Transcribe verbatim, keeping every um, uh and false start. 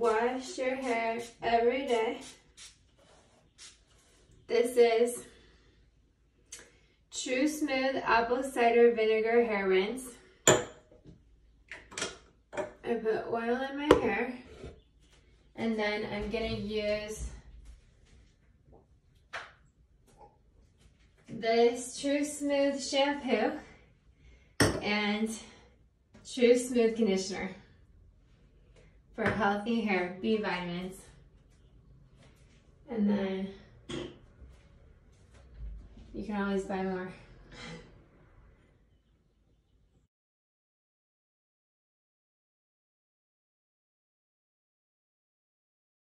wash your hair every day. This is True Smooth Apple Cider Vinegar Hair Rinse. I put oil in my hair, and then I'm gonna use this True Smooth shampoo and True Smooth conditioner for healthy hair, B vitamins. And then you can always buy more.